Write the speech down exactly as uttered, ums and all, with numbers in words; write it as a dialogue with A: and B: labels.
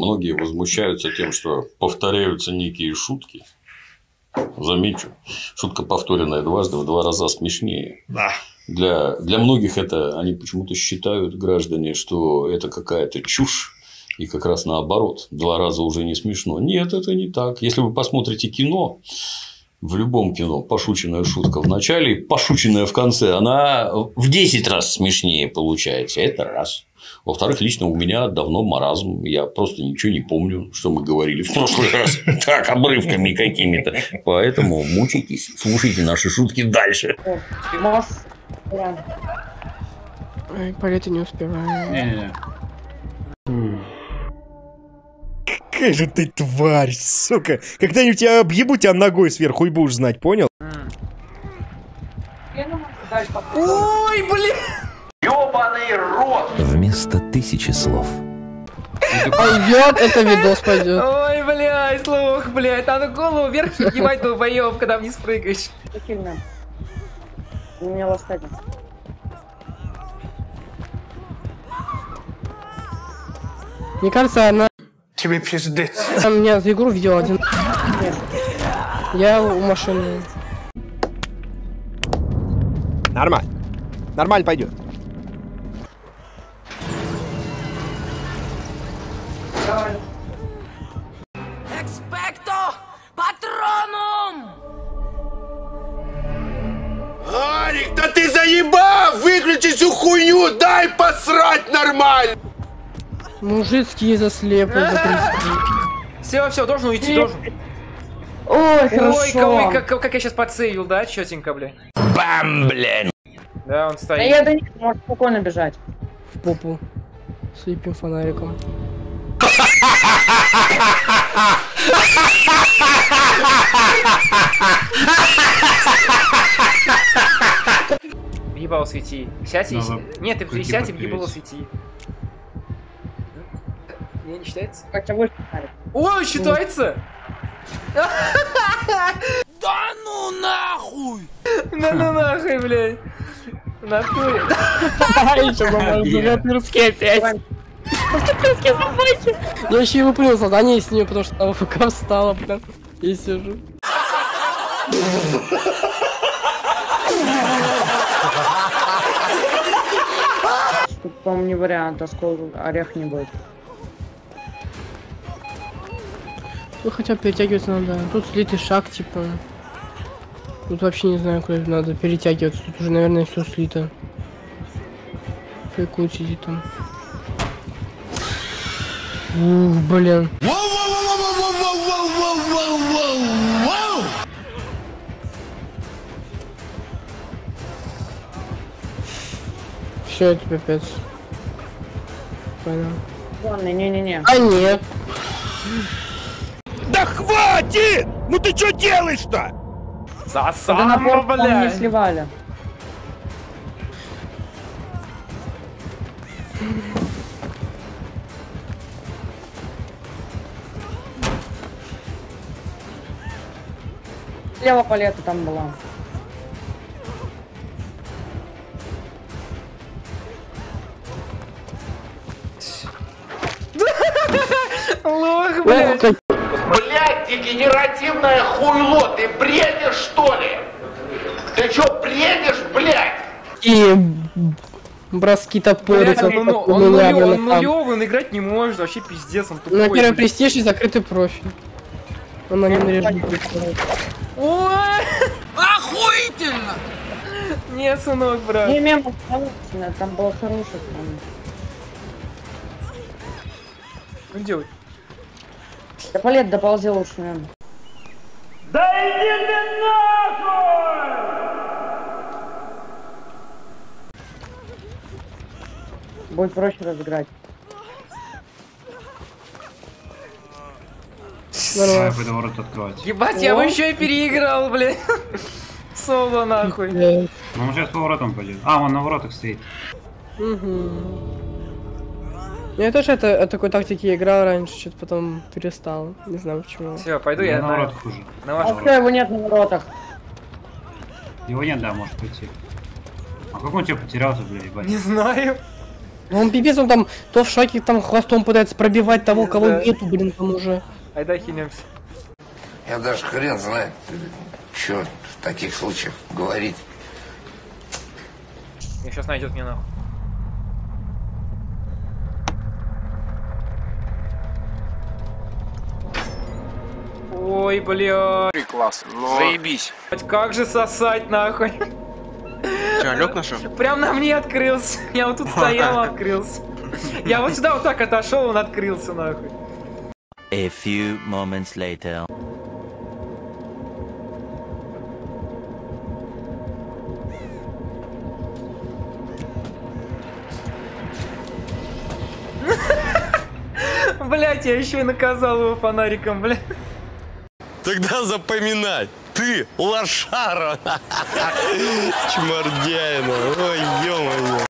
A: многие возмущаются тем, что повторяются некие шутки. Замечу, шутка, повторенная дважды, в два раза смешнее.
B: Да.
A: Для, для многих это, они почему-то считают, граждане, что это какая-то чушь. И как раз наоборот, два раза уже не смешно. Нет, это не так. Если вы посмотрите кино, в любом кино пошученная шутка в начале, пошученная в конце, она в десять раз смешнее получается. Это раз. Во-вторых, лично у меня давно маразм. Я просто ничего не помню, что мы говорили в прошлый раз. Так, обрывками какими-то. Поэтому мучайтесь, слушайте наши шутки дальше.
C: Ой, полеты не успеваю.
B: Не-не-не.
D: Какая же ты тварь, сука. Когда-нибудь я объебу тебя ногой сверху и будешь знать, понял?
C: Ой, блин!
E: Ёбаный рот!
F: Вместо тысячи слов.
C: Пойдет, это видос пойдет.
G: Ой, блядь, слух, блядь, надо голову вверх поднимать, долбоёб, когда вниз прыгаешь.
H: У меня ласкать.
C: Мне кажется, она...
B: Тебе пиздец.
C: Она меня за игру видела один. Я у машины.
D: Нормально. Нормально пойдет.
G: Экспекто патронум!
D: Арик, да ты заебал! Выключи всю хуйню! Дай посрать нормально!
C: Мужицкие заслепы.
G: Все, все, должен уйти, должен.
H: Ой, хорошо.
G: Ой, кого, как, как я сейчас подсейвил, да, чётенько, бля.
F: Бам, блин!
G: Да, он
H: Да
G: стоит.
H: я до них может спокойно бежать.
C: В попу. Слепим фонариком.
G: В ебало свети. Сядь и...
B: Надо
G: Нет, ты
B: ключи
G: сядь и в
B: подпереть.
G: ебало свети. Не, не считается?
H: Хотя бы фонарик.
G: Ой, считается!
F: Да ну нахуй!
G: Да ну нахуй, блядь. В натуре.
C: Пиратские опять. Пиратские собаки. Я еще и выплюнул задание с нее, потому что там ФК встала, блин. И сижу.
H: Тут, по-моему, не вариант, а сколько орех не будет.
C: Ну хотя перетягиваться надо. Тут слитый шаг, типа. Тут вообще не знаю, куда надо перетягиваться. Тут уже, наверное, все слито. Фейкут сидит там. Ух, блин. Все, это пипец. Понял.
H: Ладно, не-не-не.
C: А нет.
D: Да хватит! Ну ты что делаешь-то?
H: Когда напор, по-моему, не
G: блядь.
H: сливали. Слева палета там была.
G: Лох, блядь.
E: Блядь, дегенеративное хуйло, ты бредишь что ли? Ты чё бредишь, блядь?
C: И броски топоры.
G: Блядь, он, ну- он, нулё- он нулёвый, он играть не может, вообще пиздец, он тупой.
C: На первый
G: блядь.
C: престиж и закрытый профиль. Он на нем режим.
G: Ой! Охуительно! Нет, сынок, брат.
H: Не, мем, получено, там было хорошее. Там.
G: Ну делай.
H: Да палет доползи лучше, мем.
E: Да иди ты нахуй!
H: Будет проще разыграть.
B: Давай, пойду ворот открывать.
G: Ебать, я бы еще и переиграл, блядь. Соло нахуй.
B: Ну он сейчас по воротам пойдет. А, он на воротах стоит.
C: Угу. Я тоже это, это такой тактики играл раньше, что-то потом перестал. Не знаю почему.
G: Все, пойду
B: Ну,
G: я
B: на
G: на,
B: воротах хуже.
G: на
H: А
G: вашу.
H: что его нет на воротах?
B: Его нет, да, может пойти. А как он тебя потерялся, блядь, ебать?
G: Не знаю.
C: Ну он пипец, он там то в шаге там хвостом пытается пробивать того, кого нету, блин, там уже.
G: Айда хилимся.
E: Я даже хрен знает, что в таких случаях говорить.
G: Меня сейчас найдет мне нахуй. Ой, бля.
I: Класс. Но... Заебись.
G: Как же сосать нахуй.
I: Че, лег нашел?
G: Прям на мне открылся. Я вот тут стоял, открылся. Я вот сюда вот так отошел, он открылся нахуй.
F: A few moments later.
G: Блять, я еще и наказал его фонариком, блядь.
J: Тогда запоминай, ты лошара. Чмордяина, ой, ё-моё.